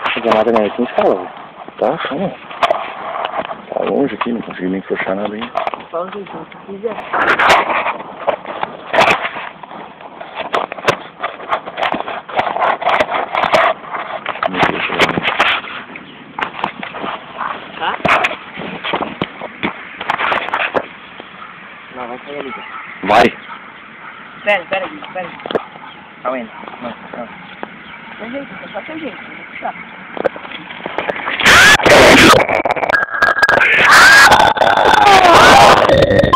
A granada não é aqui em escala, velho. Tá, calma. Tá longe aqui, não consegui nem encoxar nada ainda. Só um jeitinho, se quiser. Tá? Não, vai sair ali. Vai! Espera aí. Calma aí. Não. Tem jeito, só tem jeito. Tá. Ah!